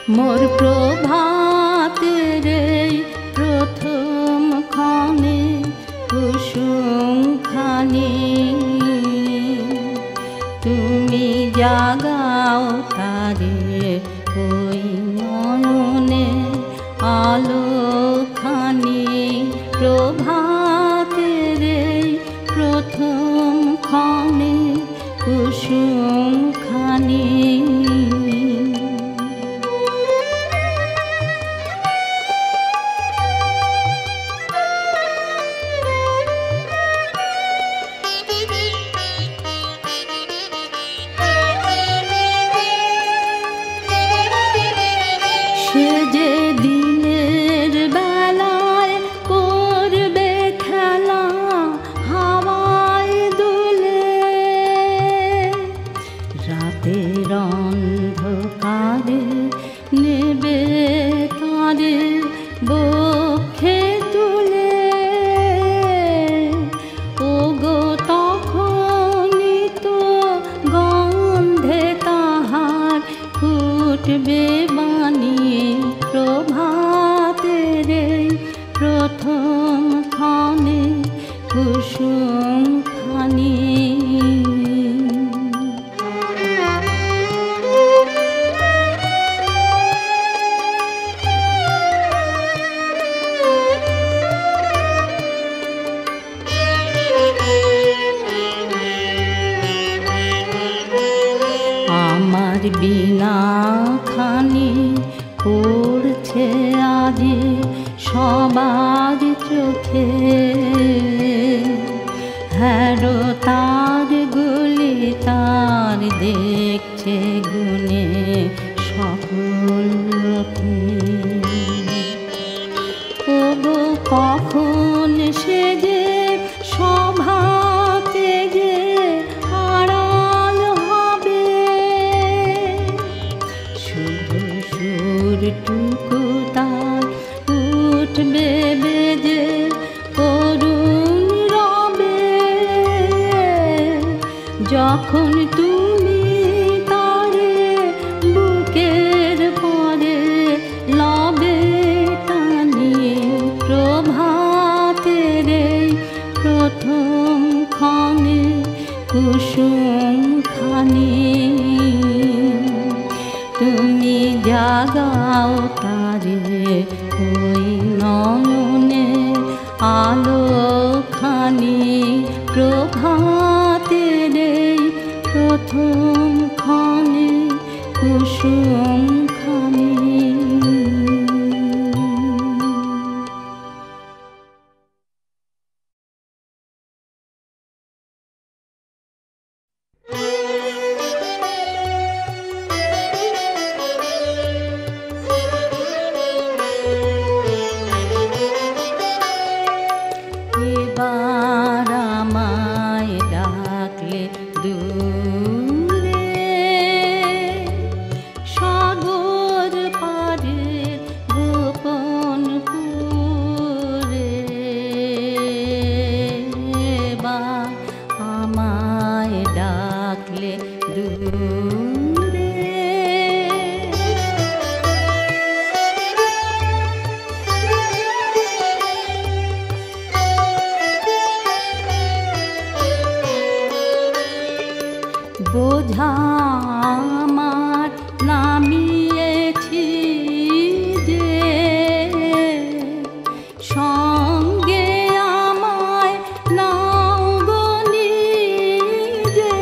मोर प्रभातेर प्रथम क्षणे कुसुम खानी तुमी जागाओ तारे ओई नयने आलो खानी प्रभातेर प्रथम क्षणे कुसुम खानी बिना खानी पड़छे आज सबार चोखे हेरो तार गुली तार देखछे गुने सकल लोके ओगो कखन से जे सभाते जे आड़ाल हबे टुकु तार उठबे बेजे करुण रबे जखन तुमी तारे बुकेर परे लबे टानी प्रभातेर प्रथम क्षणे कुसुम खानी तुमी जागाओ तारे ओई नयने आलो खानी प्रभातेर प्रथम क्षणे कुसुम खानी बोझा आमार नामिয়েছি যে সঙ্গে আমায় নাও গো নিজে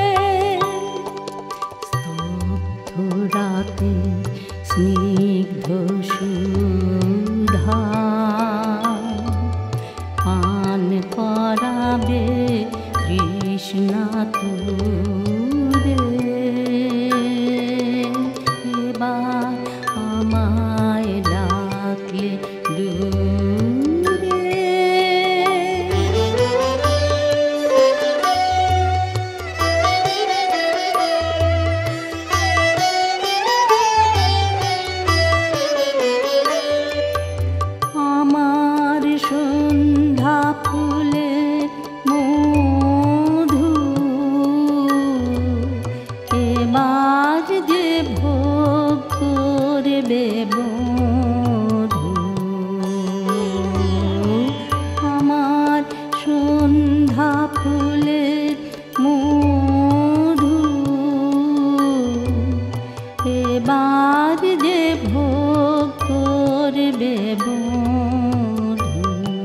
স্তব্ধ রাতে স্নিগ্ধ সুধা পান করাবে কৃষ্ণা যাইবে বধূ আমার সন্ধ্যা ফুলের মধু এবার যে ভোগ করবে বধূ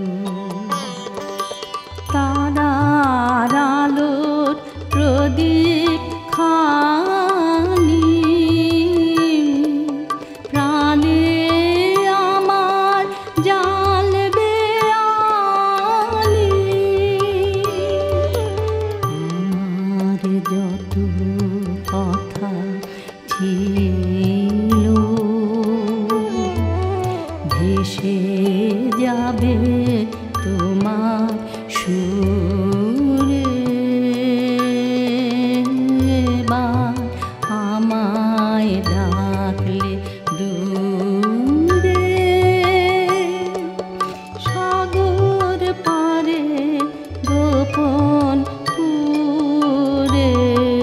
তারার আলোর প্রদীপ খানি প্রাণে আমার জ্বালবে আলি আমার যত কথা ছিল ভেসে যাবে তোমার সুরে এবার আমায় ডাকলে দূরে সাগর পারে গোপন পুরে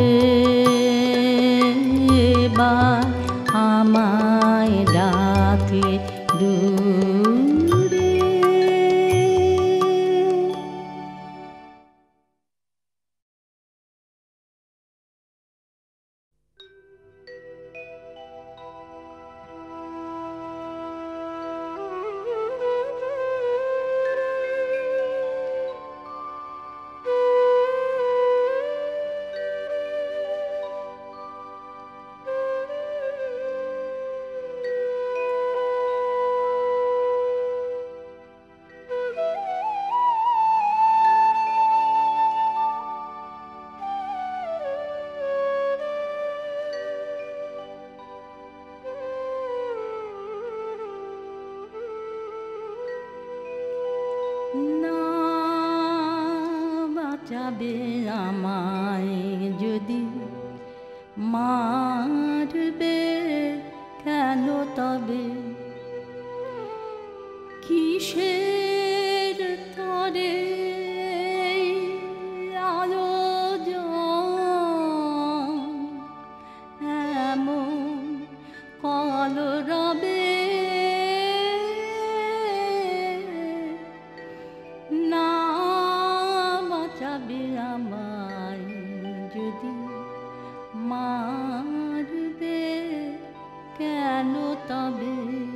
এবার আমায় ডাকলে দূরে না বাঁচাবে আমায় যদি মারবে কেন তবে কিসের তরে আয়োজন এমন কলরবে না বাঁচাবে আমায় যদি মারবে কেন তবে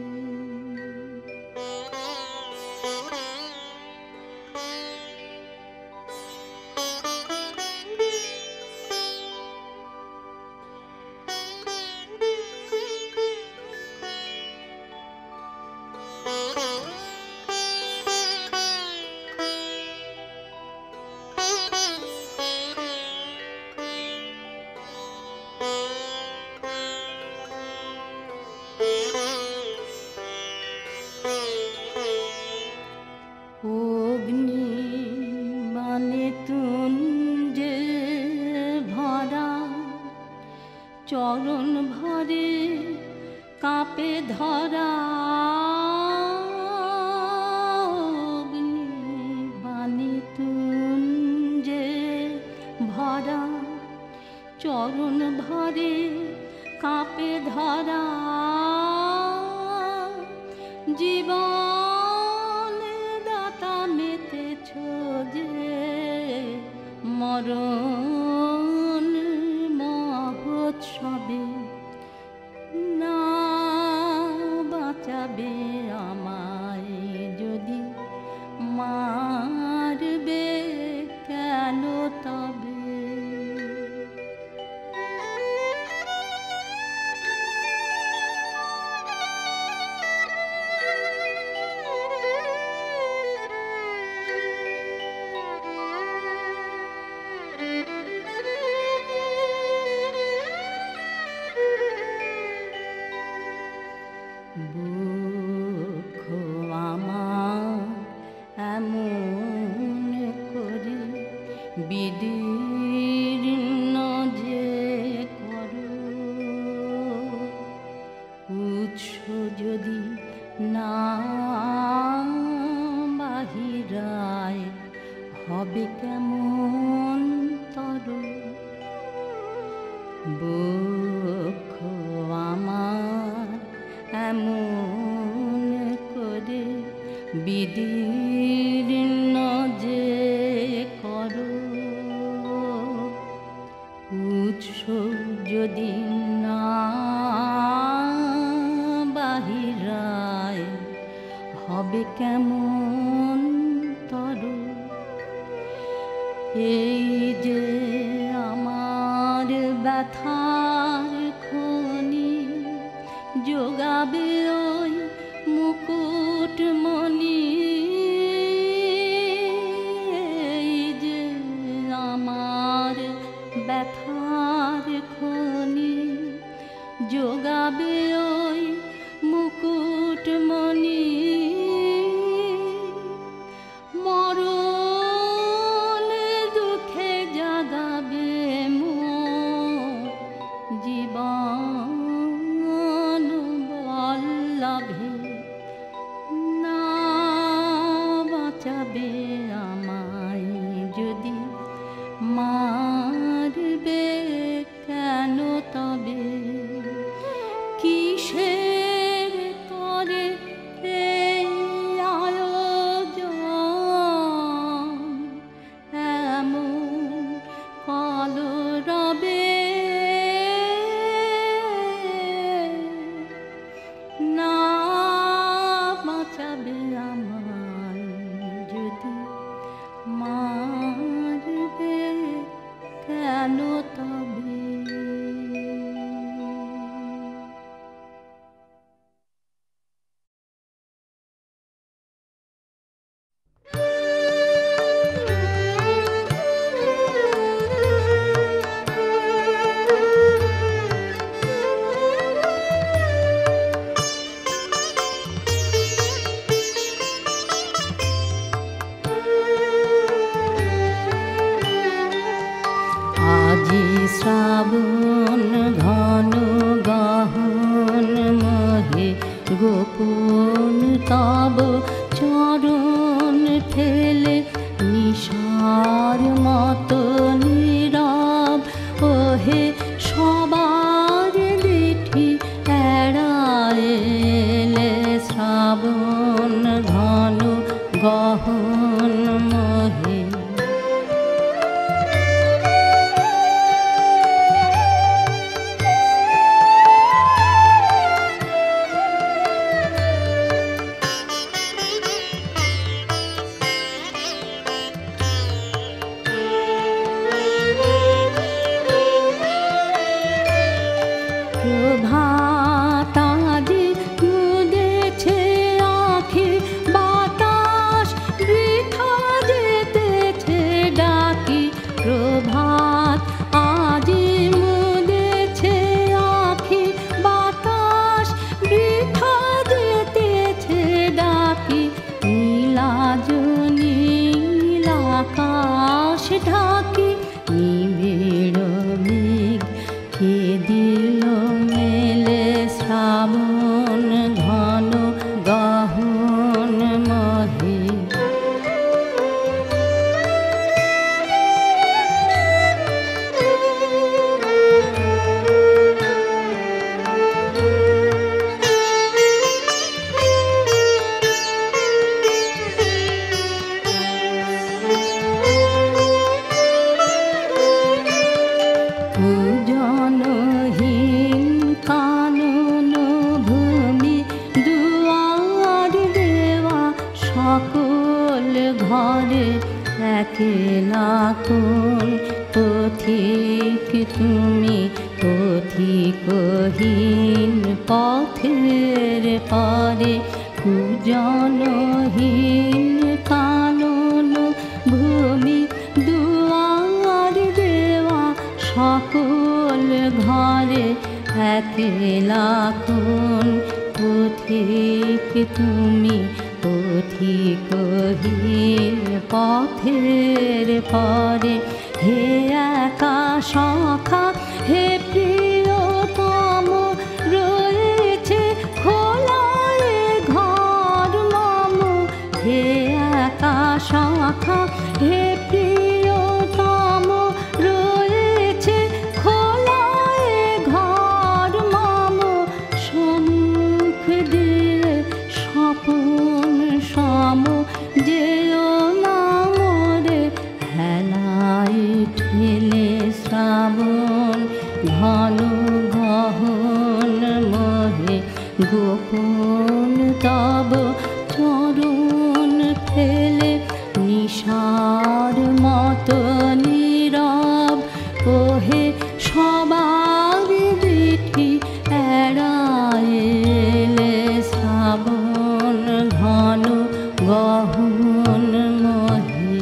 অগ্নি মানে তুঞ্জে ভরা চরণ ভরে কাঁপে ধরা অগ্নি মানে তুঞ্জে ভরা চরণ ভরে কাঁপে ধরা জীবন দাতা মেতেছ যে মরণ মহোৎসবে না বাঁচাবে আমায় যদি মারবে কেন তবে বুক আমার এমন করে বিদীর্ণ যে করো উৎস যদি না বাহিরায় হবে কেমন তর বুক আমার বিদীর্ণ যে করো উৎস যদি না বাহিরায় হবে কেমন তর। এই যে আমার ব্যথার খনি যোগাবে ওই মুকুটমণি। এই যে আমার ব্যথার খনি যোগাবে ওই মুকুটমণি। মরণ দুঃখে জাগাবে মোর জীবন বল্লভে না বাঁচাবে আমায় যদি মারবে কেন তবে। কিসের তরে এই আয়োজন এমন কলরবে না বাঁচাবে আমায় যদি মারবে কেন তবে। আজি শ্রাবণ ঘন গহন মহে গোপন তব চরণ ফেলে নিশার মতো নীরব ওহে সবার দিঠি এড়াইলে শ্রাবণ ঘন গহন মহে। প্রভাতাদি মুদেছে আঁখি বাতাস বৃথা যেতেছে ডাকি। প্রভাত আজি মুদেছে আঁখি বাতাস বৃথা যেতেছে ডাকি। নীলাজ নীল আকাশ ঢাকি নিবিড় মেঘ কে দিল মেলে শ্রাবণ ঘন গহন মহে। জনহীন কানন ভূমি দুয়ার দেওয়া সকল ঘরে একলা কোন পথিক তুমি পথিকহীন পথের পারে। জনহীন কানন ভূমি দুয়ার দেওয়া সকল ঘরে একলা কোন পথিক তুমি পথিকহীন পথের পরে। হে একা সখা হে প্রিয়তম রয়েছে খোলা এ ঘর মম। হে একা সখা হে প্রিয়তম রয়েছে খোলা এ ঘর মম। সম্মুখ দিয়ে স্বপন সম গোপন তব চরণ ফেলে নিশার মতো নীরব ওহে সবার চিঠি এড়াইলে শ্রাবণ ঘন গহন মহে।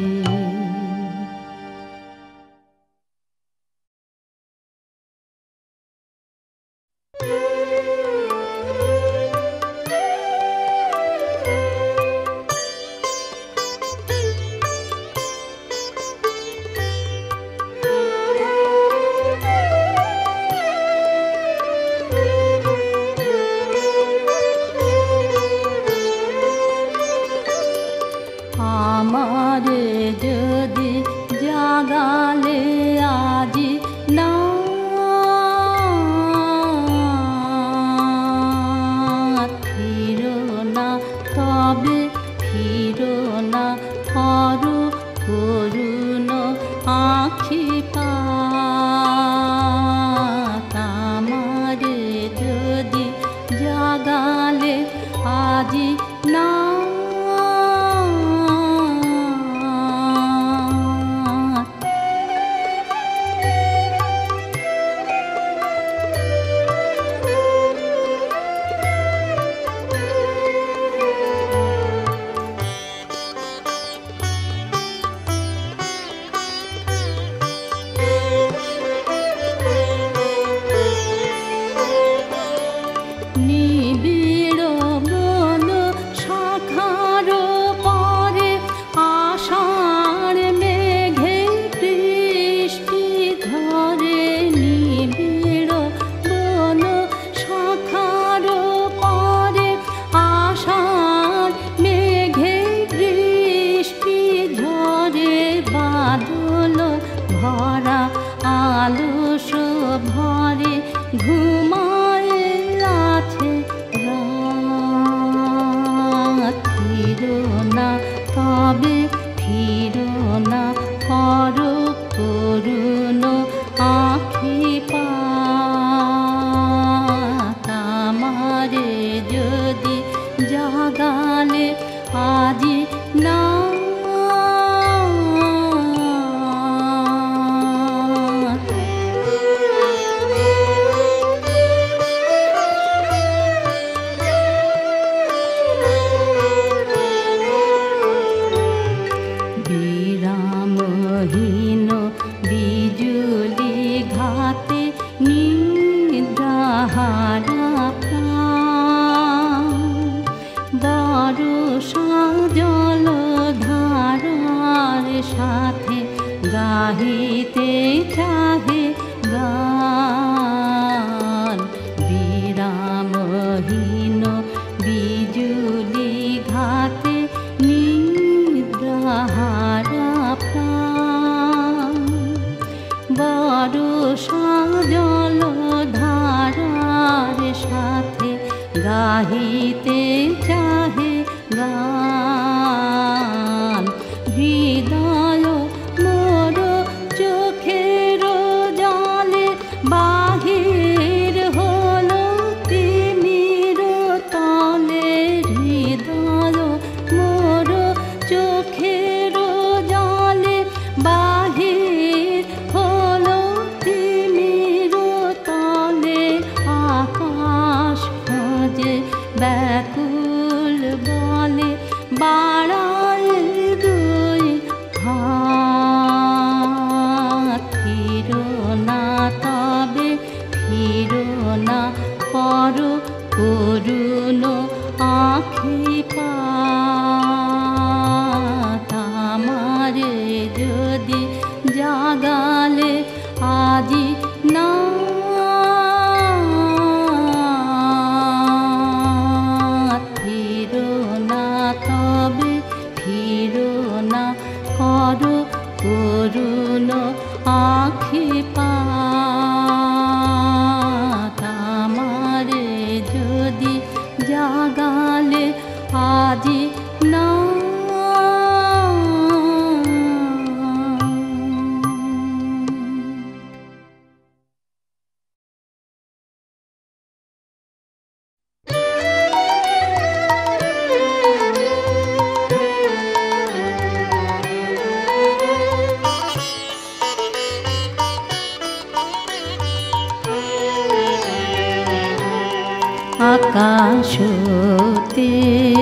আমারে যদি জাগালে আজি না ফিরো না তবে ফিরো না করো করুণ আখি পাত। আমারে যদি জাগালে আজি না নিবিড় বন শাখার পরে আষাঢ় মেঘে বৃষ্টি ঝরে। নিবিড় বন শাখার পরে আষাঢ় মেঘে বৃষ্টি ঝরে। বাদল ভরা আলস ভরে ঘুমায় আছে রাত। ফিরো না তবে ফিরো না করো করুণ আখি পাত। আমারে যদি জাগালে আজি না বিরামহীন বিজুলি ঘাতে নিদ্রাহারা প্রাণ বর্ষা জল ধারার সাথে গাহিতে চাহে গান। বিরামহীন বিজুলি ঘাতে নিদ্রাহারা প্রাণ বর্ষা জল ধারার সাথে গাহিতে চাহে গান। হৃদয় মোর চোখের জলে বাহির হলো তিমির তলে। হৃদয় মোর চোখের জলে বাহির হলো তিমির তলে। আকাশ খোঁজে ব্যাকুল বলে বাড়ায় দুই হাত। ফিরো না তবে ফিরো না করো করুণ আখি পাত। আমারে যদি জাগালে আজি না ফিরো না তবে ফিরো না করো করুণ আখি পাত। আমারে যদি জাগালে আজি না আকাশতে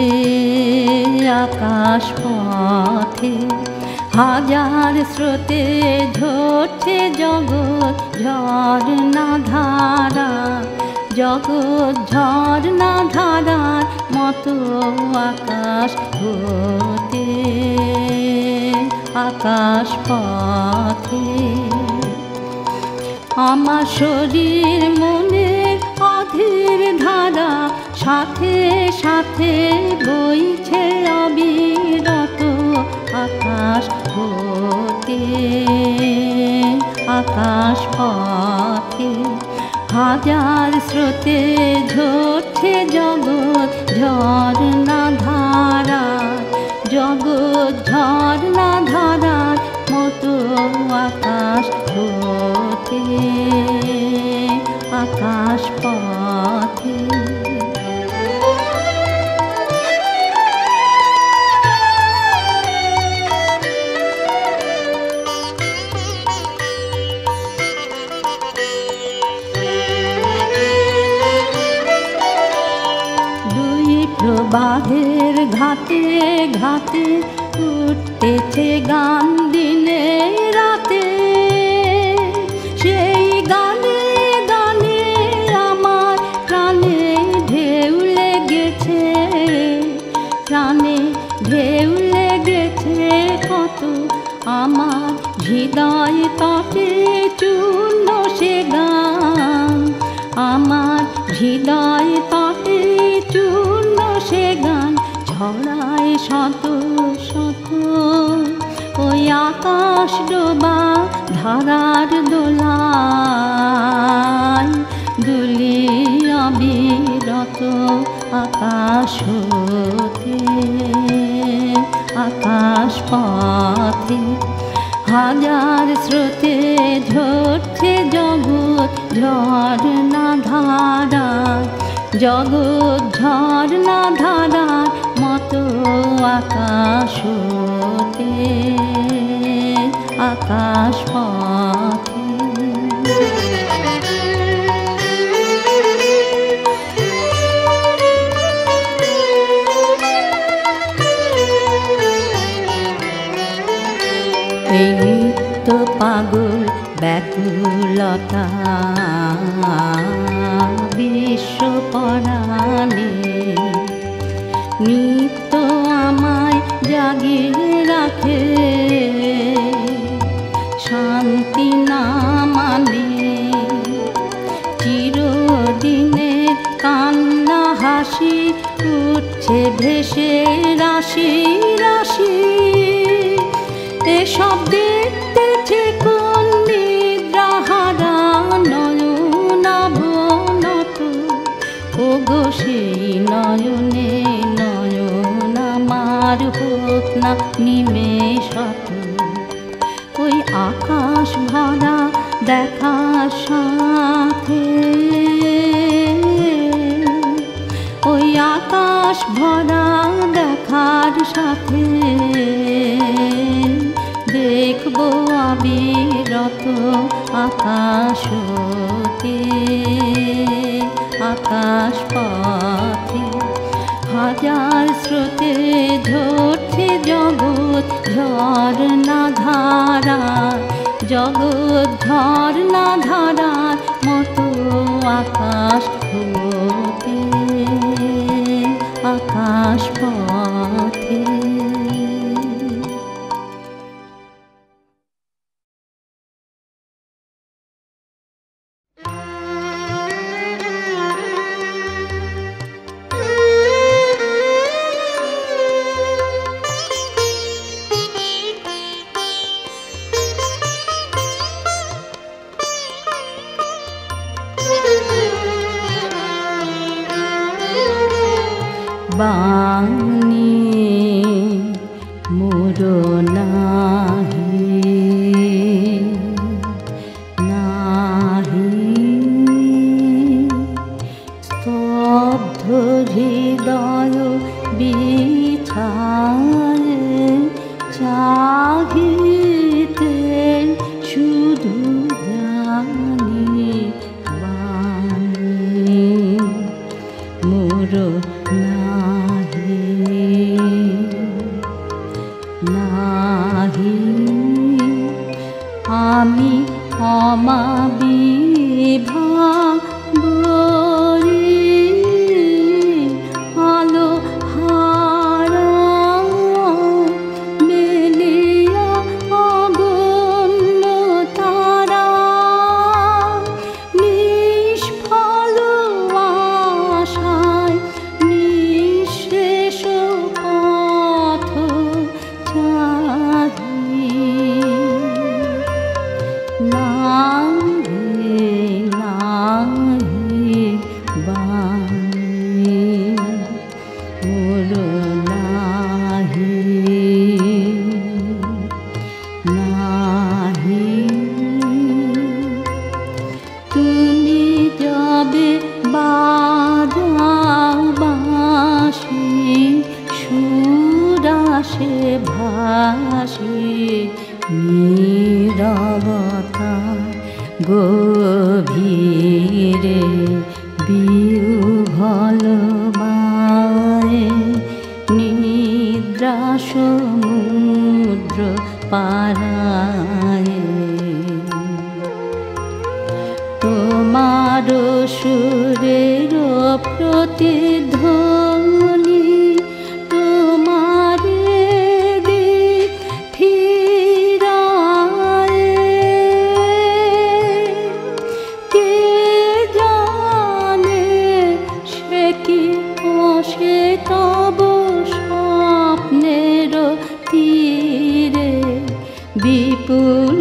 আকাশ পথে হাজার স্রোতে ঝরছে জগৎ ঝর্ণা ধারা, জগৎ ঝর্ণা ধারার মতো আকাশ হতে আকাশ পথে। আমার শরীর মনের অধীর ধারা সাথে সাথে বইছে অবিরত আকাশ হতে আকাশ পথে। হাজার স্রোতে ঝরছে জগৎ ঝর্ণা ধারা, জগৎ ঝর্ণা ধারার মতো আকাশ হতে আকাশ পথে। প্রবাহের ঘাটে ঘাটে উঠতেছে গান দিনে রাতে, সেই গানে গানে আমার প্রাণে ঢেউ লেগেছে, প্রাণে ঢেউ লেগেছে কত আমার হৃদয় তটে চূর্ণ সে গান, আমার হৃদয় তটে চূর্ণ সে গান ছড়ায় শত শত ওই আকাশ ডোবা ধারার দোলায় দুলি অবিরত আকাশ হতে আকাশ পথে। হাজার স্রোতে ঝরছে জগৎ ঝর্ণা ধারা, জগৎ ঝর্ণা ধারার মতো আকাশ হতে আকাশ পথে। এই নিত্য পাগল ব্যাকুলতা বিশ্ব পরাণে নিত্য আমায় জাগিয়ে রাখে, শান্তি না মানে চিরদিনের কান্না হাসি উঠছে ভেসে রাশি রাশি। এসব দেখতেছে কোন নিদ্রাহারা নয়নাবনত, ওগো সেই নয়নে নয়ন আমার হোক না নিমেষত ওই আকাশ ভরা দেখার সাথে, ওই আকাশ ভরা দেখার সাথে দেখবো অবিরত আকাশ হতে আকাশ পথে। হাজার স্রোতে ঝরছে জগৎ ঝর্ণা ধারা, জগৎ ঝর্ণা ধারার মতো আকাশ হতে আকাশ পথে। বাণী মোর নাহি নাহি স্তব্ধ হৃদয় বিছায় চাহিতে শুধু জানি বাণী মোর নাহি নাহি আমি অমাবিভাবরি আলো হারা মেলিয়া অগণ্য তারা নিষ্ফল আশায় নিঃশেষ পথ চাহি নাহি নাহি বাণী মোর নাহি নাহি তুমি যাবে বাজাও বাঁশি সুরাসে ভাসি নীরবতা গভীরে বিহ্বল বায়ে নিদ্রা সমুদ্র পারায়ে তোমার সুরের প্রতিধ্বনি তোমার দিক ফিরায়ে কে জানে সে কি সে তব স্বপ্নের তীরে বিপুল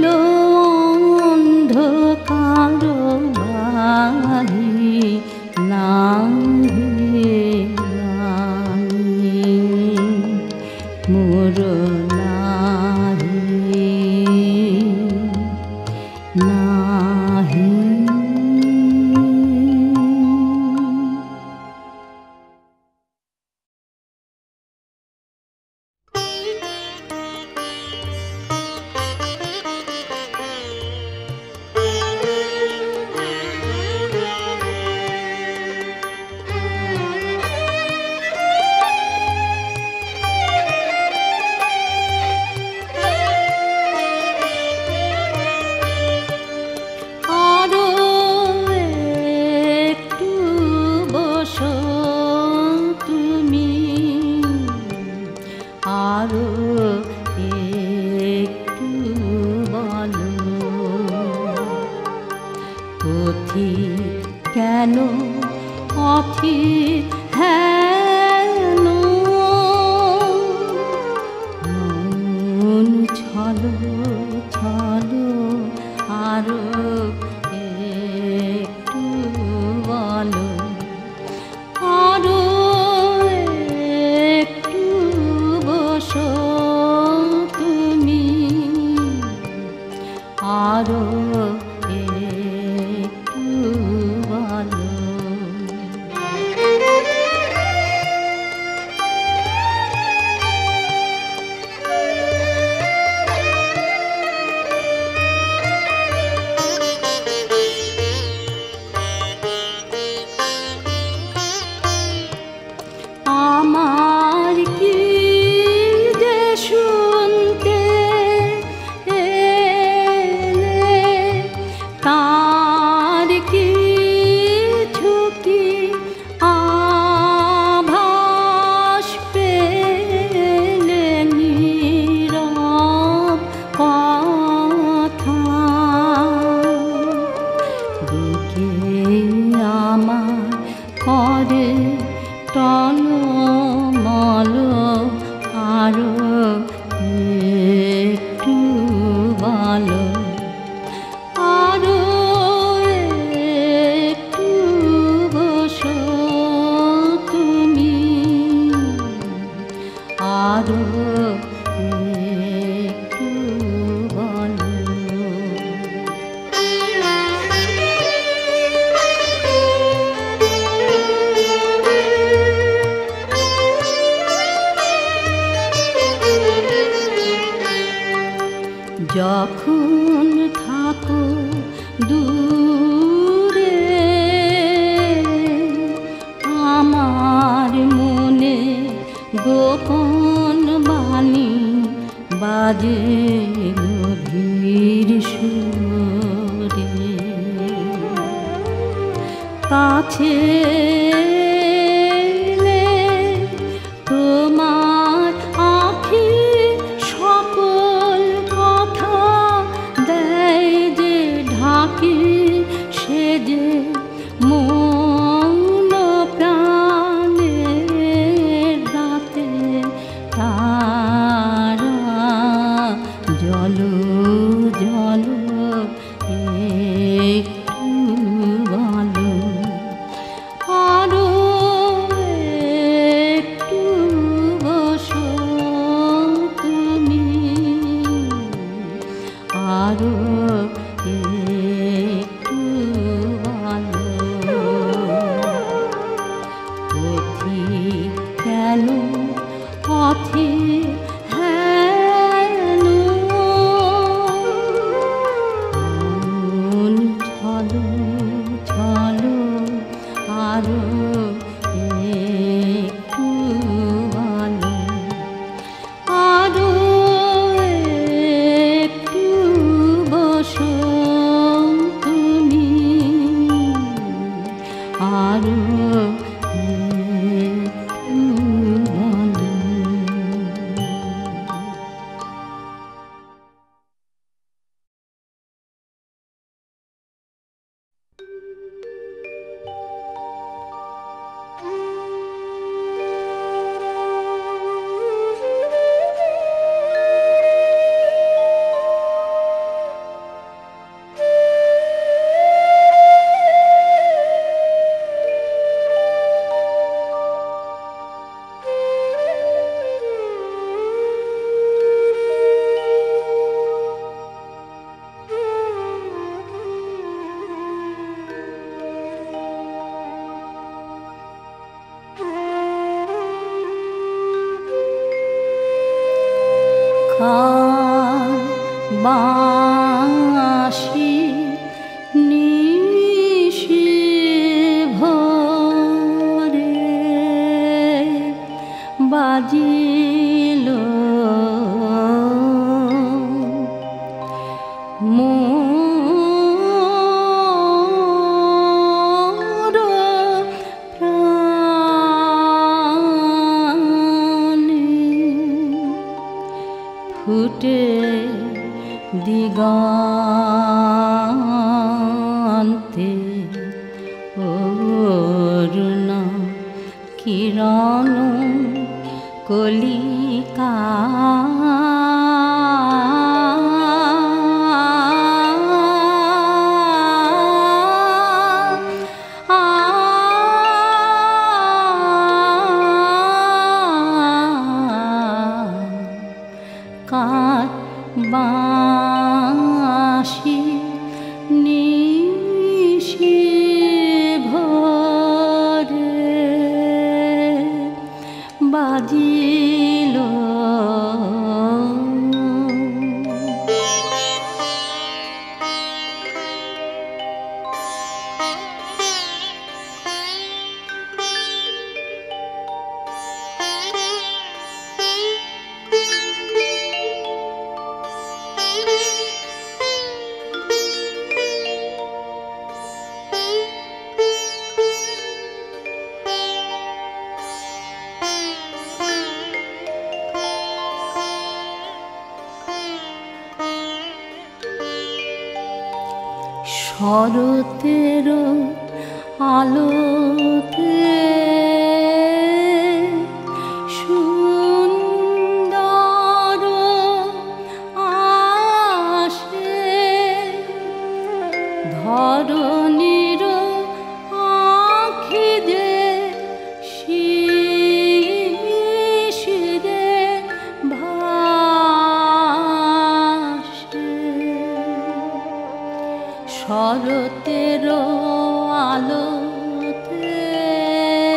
অন্ধকার বাহি নাহি নাহি মোর নাহি নাহি আরো একটু বলো পথিক কেন অথিক হেন মন ছলো ছলো আরো একটু বলো আরো একটু বসো তুমি আরো একটু বলো বাজে গভীর সুরে কাছে এলে তোমার আঁখি সকল কথা দেয় যে ঢাকি সে যে মৌন প্রাণের রাতে তারা জল জল একটু ভালো আরো একটু বসো তুমি আরো একটু ভালো পথি কেন পথে হেন মন ছলো ছলো আরো একটু ভালো আরো একটু বসো তুমি আরো একটু ভালো। বাঁশি নিশি ভোরে বাজিল মোর প্রাণে ফুটে দিগন্তে অরুণ কিরণ কলিকা কার বাঁশি নিশি ভোরে বাজিল শরতের আলোতে সুন্দর আসে ধরণীর আঁখি যে শিশিরে ভাসে শরতের আলোতে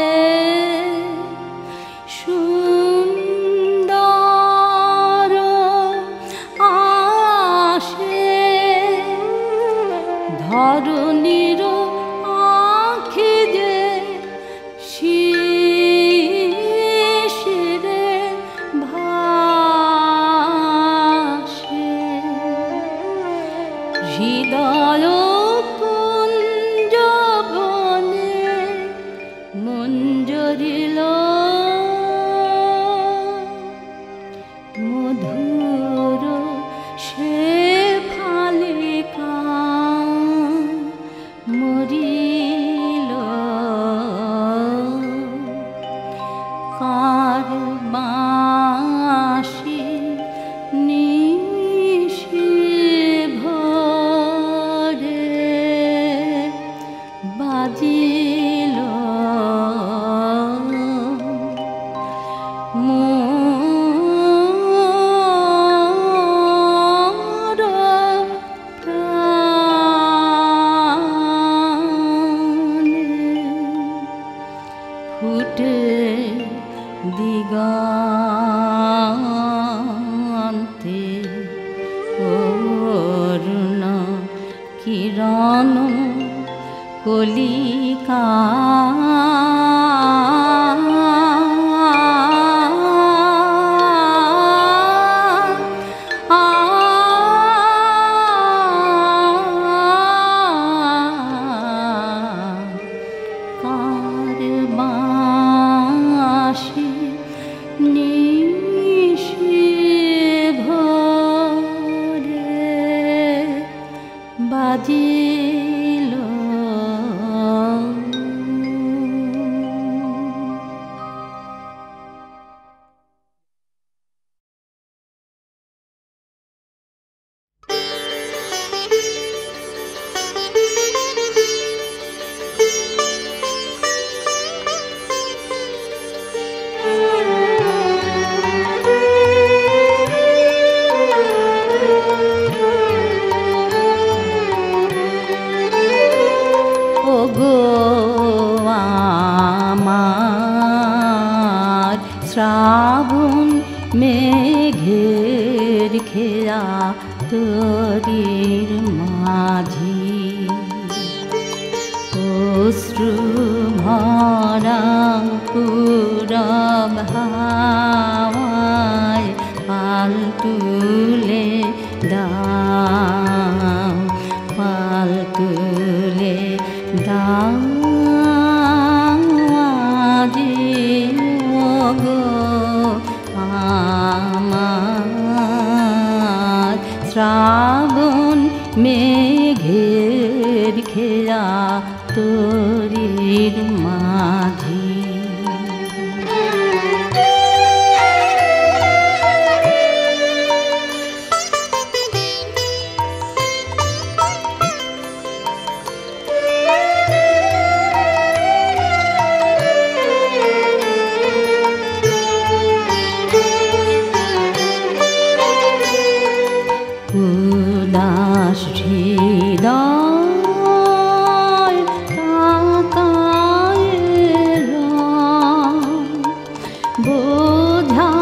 মরিল মধুর সে ফালিকা মরিল কার বাঁশি নিশি ভরে বাজিল মোর প্রাণে ফুটে দিগন্তে অরুণ কিরণ কলিকা কার বাঁশি নিশি ভরে বাজিল ওগো আমার শ্রাবণ মেঘের খেয়া তরির মাঝি অশ্রু ভরা পুরব হাওয়ায় পাল তুলে দাও পাল তুলে দাও আজি ওগো আমার শ্রাবণ মেঘের খেয়া তরির মাঝি উদাস হৃদয় তাকায় বোঝা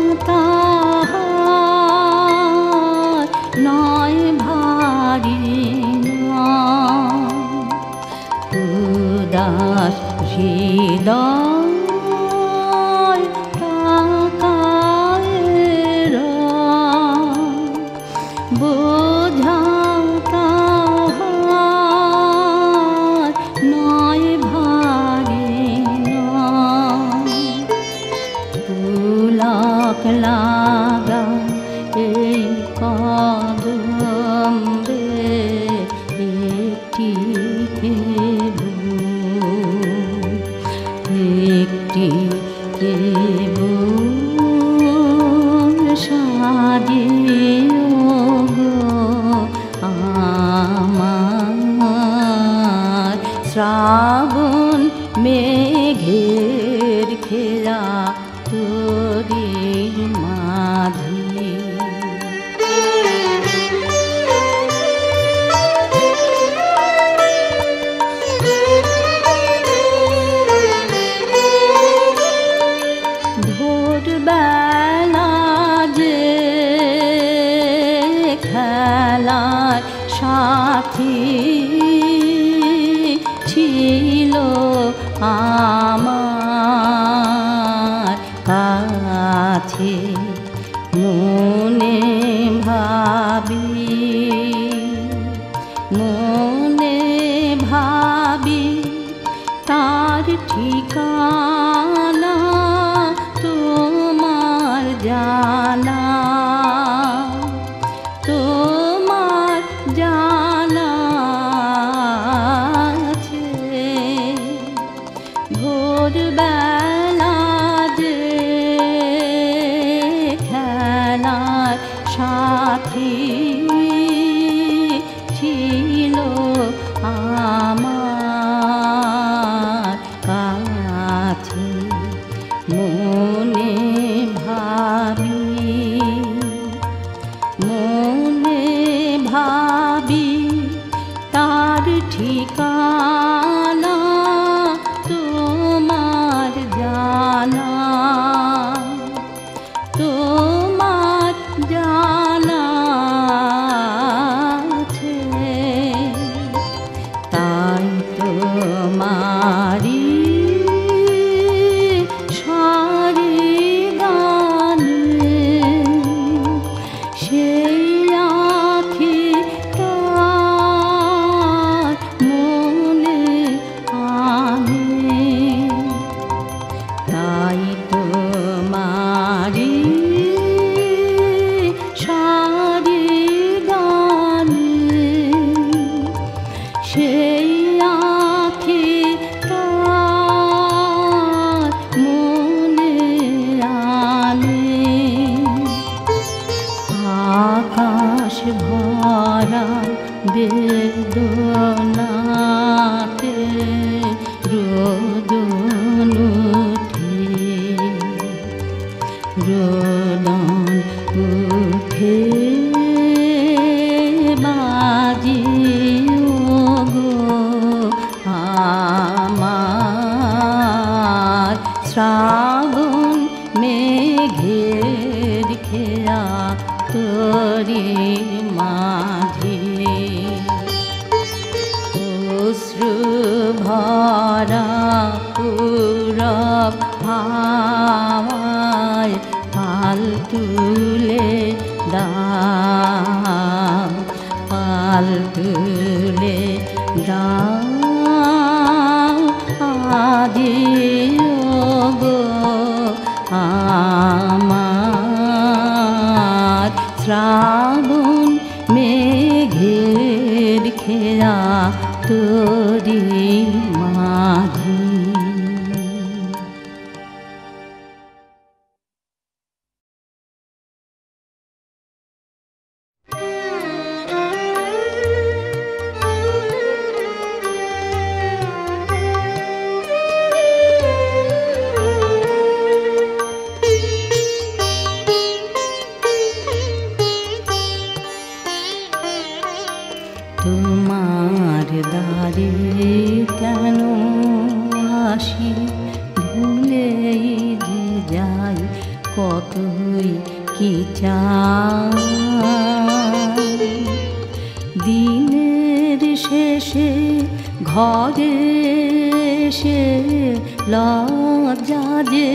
তাহার নয় ভারী উদাস হৃদয় তাকায় বোঝা তাহার নয় ভারী পুলক লাগা এই কদম্বে একটি একটি সাজিও আমার শ্রাবণ মেঘের খেলা তরির মাঝি ভোরবেলা যে খেলার সাথী ছিল আমার কাছে মনে ভাবি তার ঠিকানা মনে ভাবি, মনে ভাবি তার ঠিকানা তোমার জানা, তোমার জানা আছে, তাই তোমারি সারি গানে সেই আঁখি তার মনে আনে, তাই তোমারি সারি গানে সেই আঁখি তার মনে আনে। আকাশ ভরা বেদনাতে রোদন উঠে, রোদন উঠে বাজি গো আমার শ্রাবণ মেঘের খেয়া তোরি মাঝে, অশ্রু ভরা পুরব হাওয়ায় পাল তুলে দাও, পাল তুলে দাও আজি গো আমার শ্রাবণ মেঘের খেয়া তোরি মাঝে। তোমার দ্বারে কেন আসি ভুলেই যে যাই কতই কি চাই, দিনের শেষে ঘরে এসে লজ্জা যে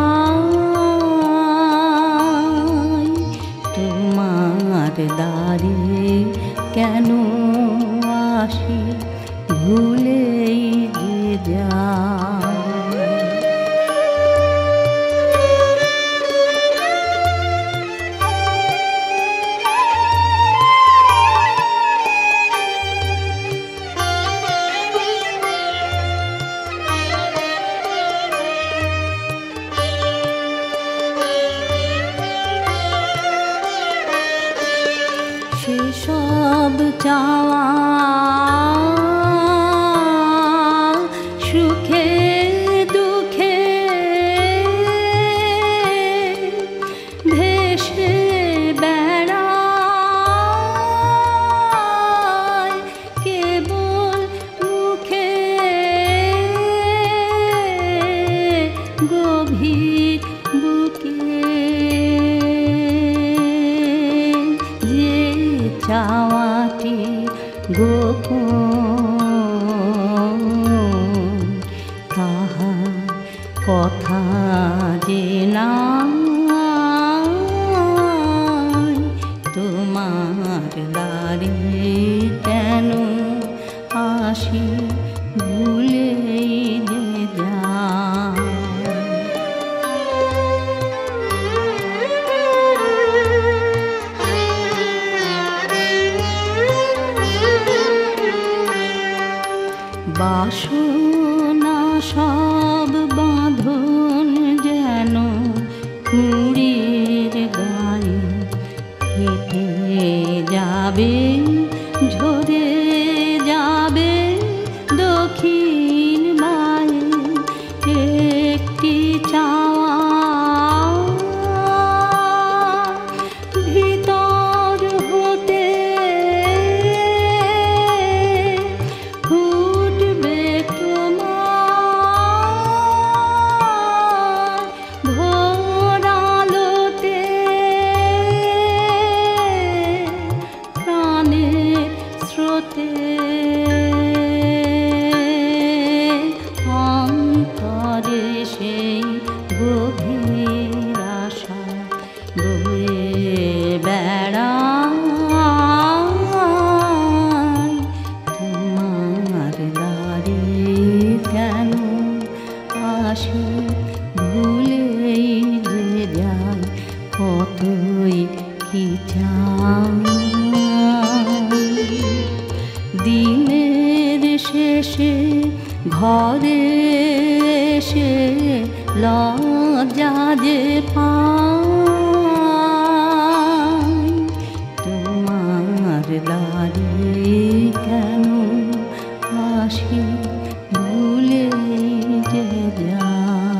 পাই, তোমার দ্বারে কেন আসি ভুলেই যে যাই। সেসব চাওয়া সুখে দুঃখে ভেসে বেড়ায় কেবল মুখে, গভীর বুকে যে চাওয়াটি গোপন, তাহা কথা যে নাই, তোমার দ্বারে কেন আসি ভুলেই যে যাই। বাসনা সব বাঁধন যেন গভীর আশা বয়ে বেড়ায় তোমার দ্বারে কেন আসি ভুলেই যে যায় কতই কি চাই দিনের শেষে ঘরে এসে লজ্জা যে পাই তোমার দ্বারে কেন আসি ভুলে যে যায়।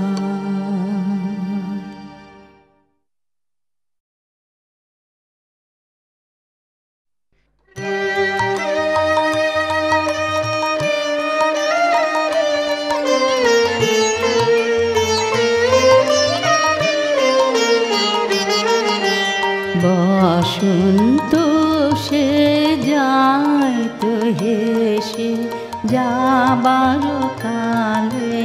বসন্ত সে যায় তো হেসে যাবার কালে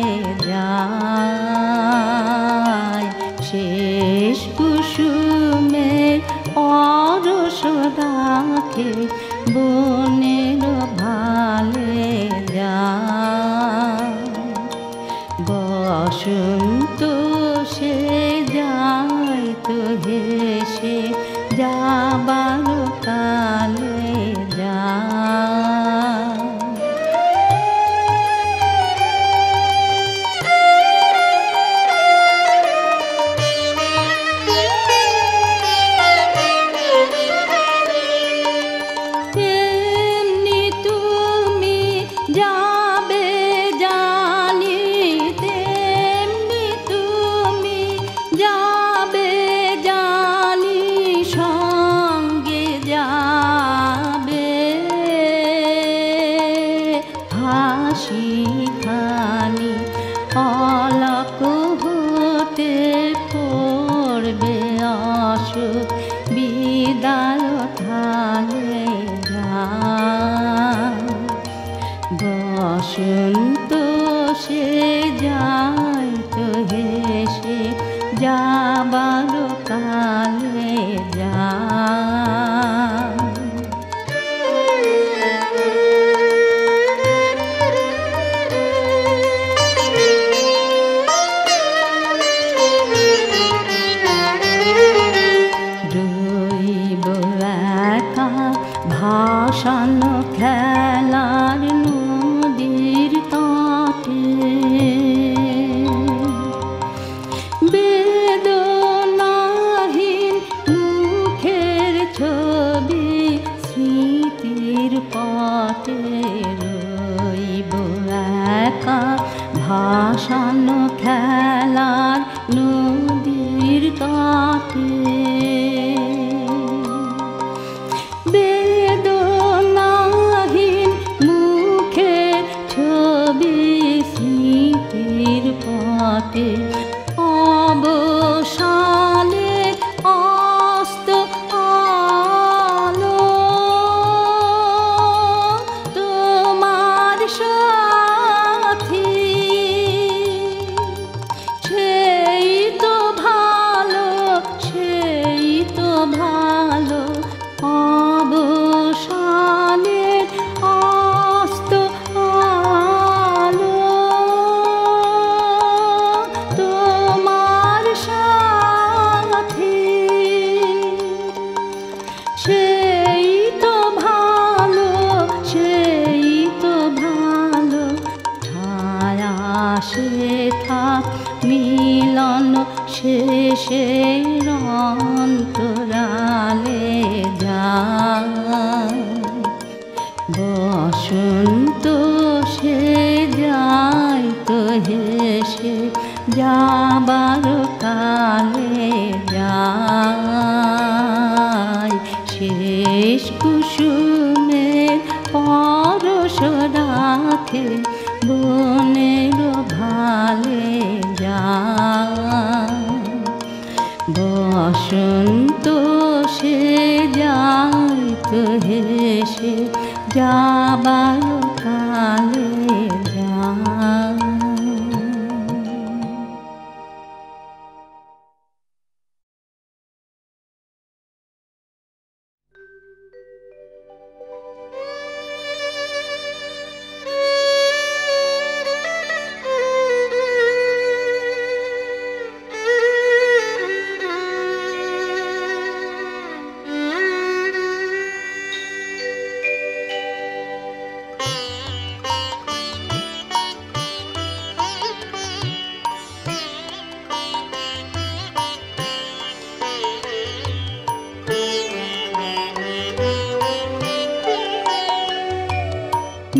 যায় শেষ কুসুমের পরশ রাখে বনের ভালে যায় বসন্ত সে যায় তো হেসে যাবার কালে যায় তেমনি তুমি যাবে জানি তেমনি তুমি যাবে জানি সঙ্গে যাবে হাসি খানি অলক হতে পড়বে অসুখ বিদায় ঢালে যায় বসন্ত সে যায় তো হেসে যাবার কালে যায় রইব একা ভাসানো খেলার নদীর তটে বেদনাহীন মুখের ছবি স্মৃতির পটে রইব একা ভাসানো খেলার নদীর তটে বেদনাহীন মুখের ছবি স্মৃতির পথে অবসানে অস্ত আলো তোমার সাথী সেই তো ভালো সেই তো ভালো অবসানে অস্ত আলো তোমার সাথী সেই তো ভালো সেই তো ভালো ছায়া সে থাক মিলন শেষে অন্তরালে যায় বসন্ত সে যায় তো হেসে যাবার কালে যায় শেষ কুসুমের পরশ রাখে বনের ভালে যায় বসন্ত সে যায় তো হেসে যাবার কালে।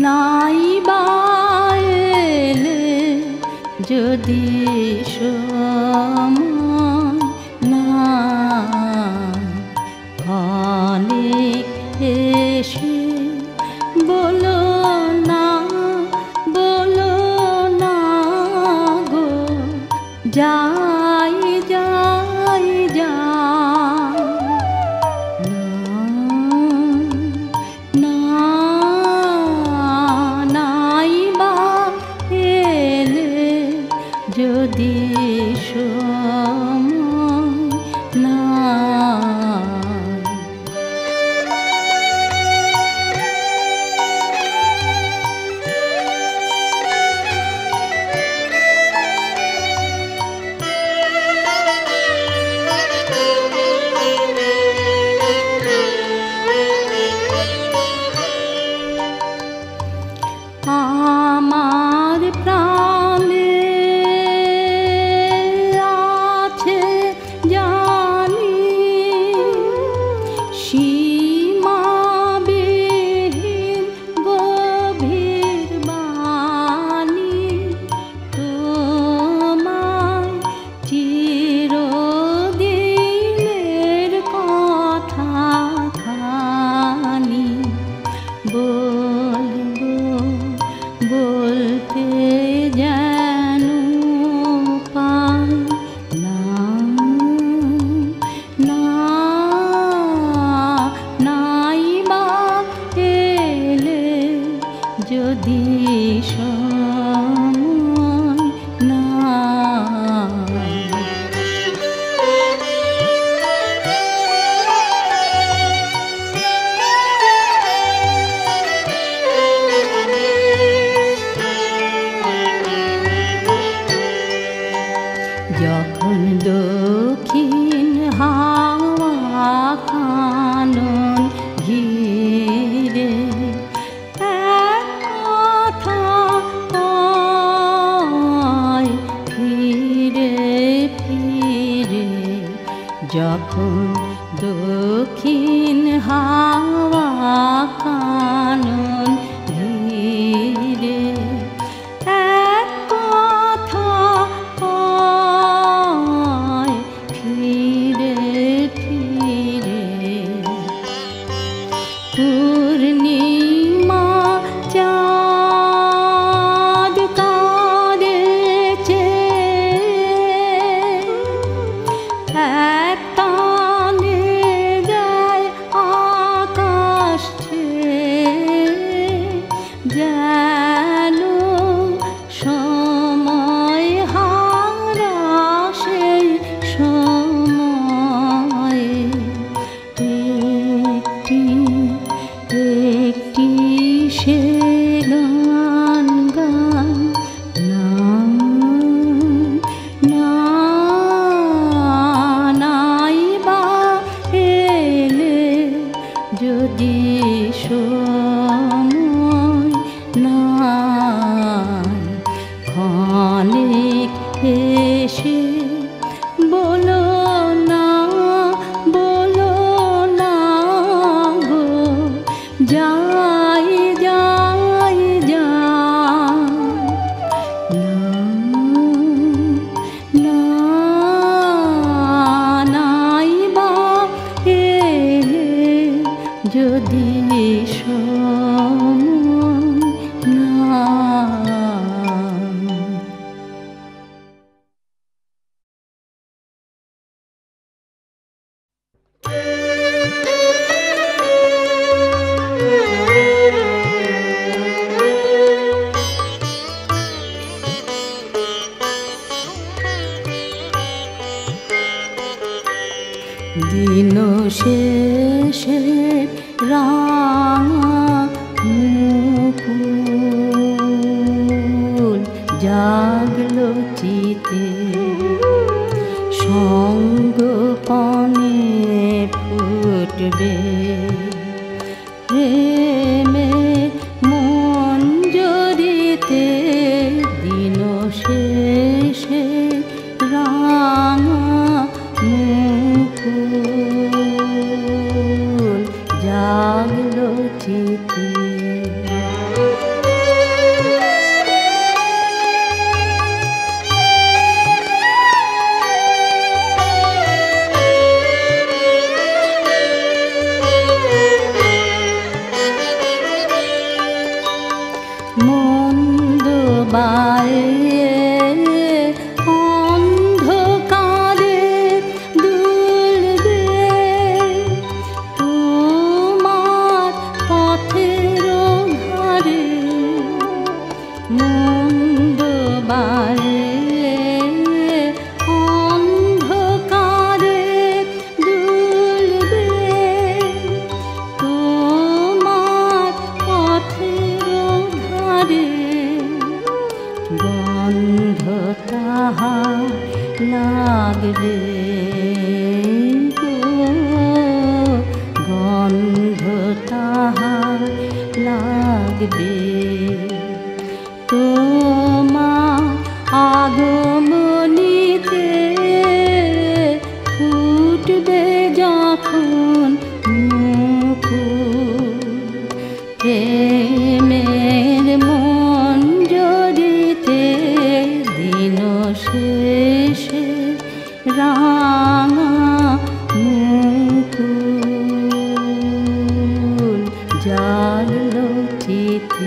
নাই বা এলে যদি সময় না অনেক এসে বলো না গো যাই যাই যাই না নাই বা এলে যদি সময় না আমার প্রাণে আছে জানি সীমাবিহীন গভীর বাণী তোমার চিরদিনের কথা খানি বলতে যেন পাই নাই বা এলে যদি সময় না যখন দক্ষিণ হাওয়া কানন ঘিরে এক কথা কয় ফিরে ফিরে যখন দক্ষিণ হাওয়া কানন ঘিরে এক কথা কয় ফিরে ফিরে পূর্ণিমা চাঁদ কাঁদেছে এক টানে যায় আকাশ যেন সময় হারা সেই সময়ে একটি সে গান গান নাই বা এলে যদি সময় নাই ক্ষণিক এসে বলো না গো যাই যাই যাই নাই বা এলে যদি সময় না দিন শেষে রাঙা মুকুল জাগলো চিতে সঙ্গপনে ফুটবে প্রেমের মঞ্জরিতে দিন শেষে রাঙা মুকুল জাগলো চিতে লাগবে গো, গন্ধ তাহার লাগবে। তোমার আগমনীতে ফুটবে যখন মুকুল, প্রেমের মঞ্জরিতে দিন শেষে রাঙা মুকুল জাগলো চিতে।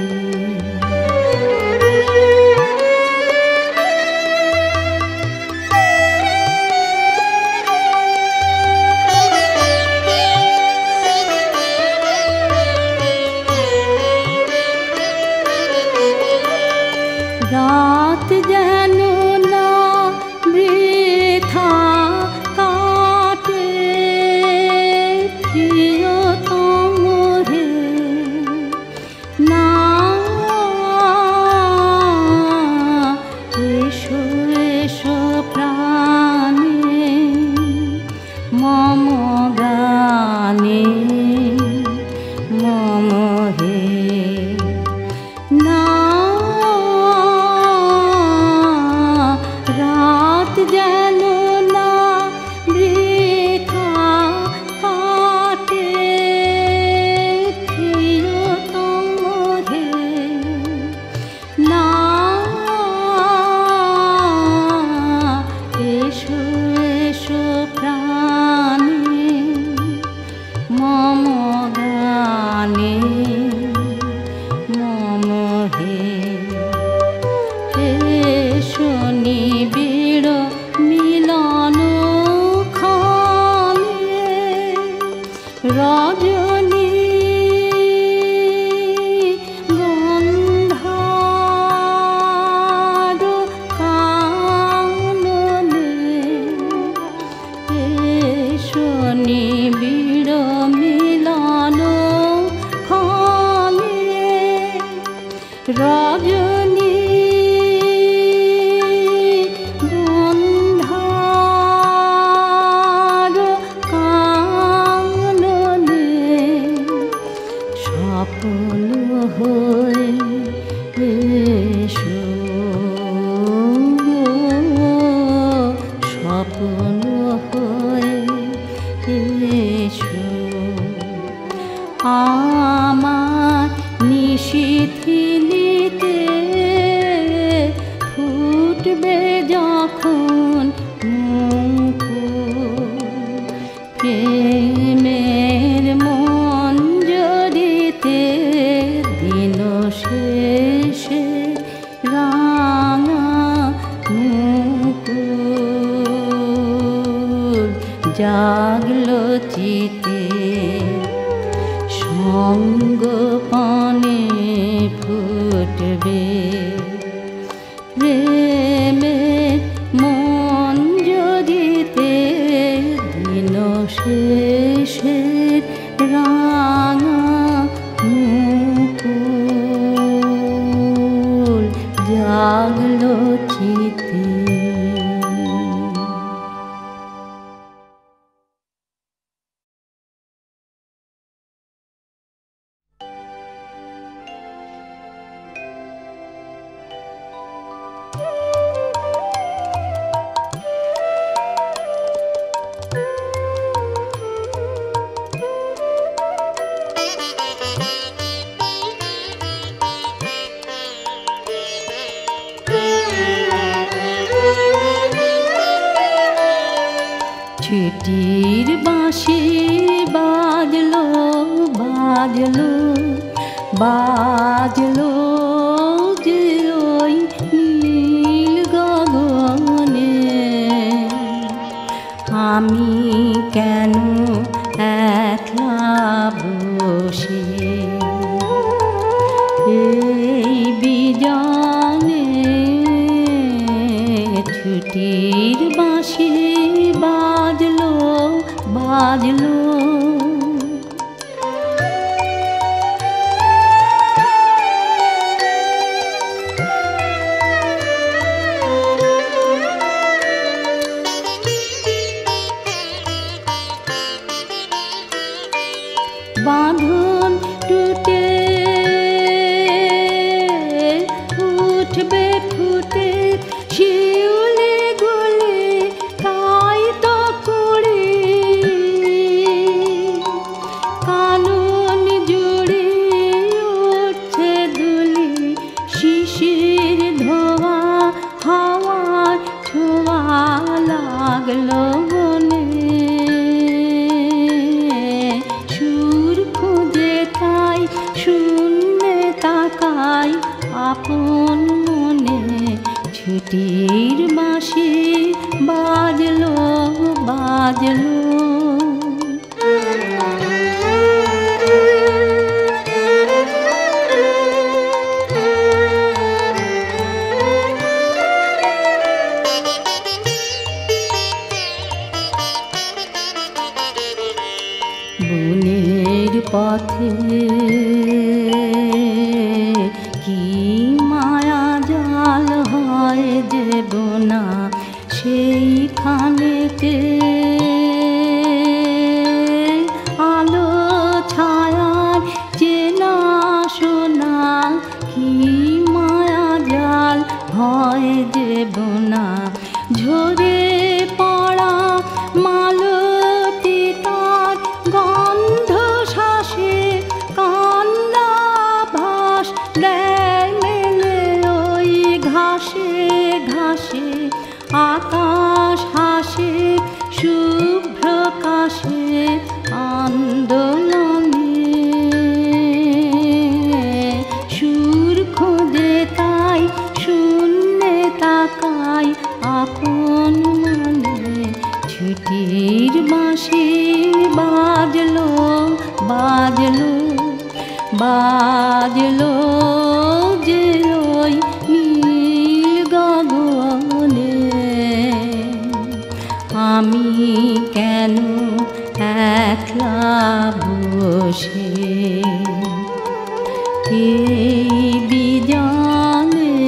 রাত যেন না বৃথা কাটে প্রিয়তম হে, না এসো এসো প্রাণে মম গানে মম হে, না যেন না বৃথা কাটে প্রিয়তম হে, না এসো এসো প্রাণে মম গানে মম হে, এসো নিবিড় মিলন খানে রজনী গন্ধার কাননে, এসো নিবিড় মিলন খানে রজনী স্বপ্ন হয়ে এসো গো, স্বপ্ন হয়ে এসো আমার নিশিথিনীতে ফুটবে যখন মুকুল, প্রেমের মঞ্জরিতে দিন শেষে রাঙা মুকুল জাগলো চিতে। সঙ্গপানে ফুটবে প্রেমের মঞ্জরিতে দিন শেষে রাঙা মুকুল জাগলো চিতে। ছুটির বাঁশি বাজলো বাজলো বাজলো যে ওই নীল গগনে, আমি কেন একলা বসে এই বিজানে। ছুটির বাঁশি বাজলো বাজলো লাগলো বনে, সুর খুঁজে তাই শূন্যে তাকাই আপন মনে, ছুটির বাঁশি বাজলো বাজলো। বনের পথে কি মায়া জাল হয় যে বোনা, সেইখানেতে আলো ছায়ার চেনা শোনা, কি মায়া জাল হয় যে বোনা। ঝরে পড়া মালতী তার গন্ধ শ্বাসে কান্না ভাস দেয় মেলে ওই ঘাসে ঘাসে। আকাশ হাসে শুভ্র কাশে আন্দোলনে, সুর খুঁজে তাই শূন্যে তাকাই আপন মনে, ছুটির বাঁশি বাজলো বাজলো বাজলো যে ওই নীল গগনে। আমি কেন একলা বসে এই বিজনে,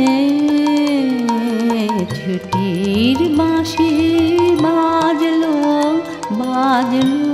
ছুটির বাঁশি বাজলো বাজলো।